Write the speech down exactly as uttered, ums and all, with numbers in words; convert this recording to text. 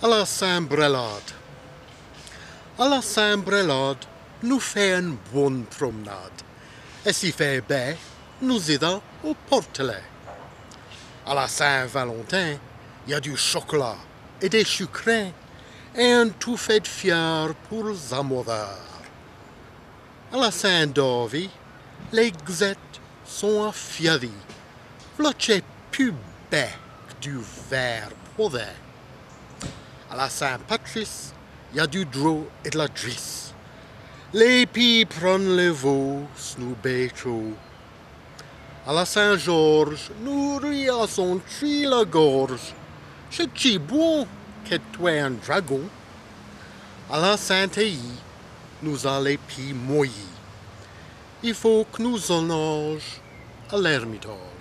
à la Saint-Brelade. À la Saint-Brelade, nous faisons une bonne promenade. Et s'il fait beau, nous ira au Portelet. À la Saint-Valentin, il y a du chocolat et des sucrés et un tout fait fier pour les amoureux. À la Saint-Davy, les gzettes sont affiaries. V'là plus bec du verre podé. À la Saint-Patrice, il y a du drô et de la drisse. Les filles prennent le veau, nous bêchons. À la Saint-Georges, nous riassons tri la gorge. C'est si bon que tu es un dragon. À la Saint-Aïe, nous allons les pieds mouillés. Il faut que nous en à l'Ermitage.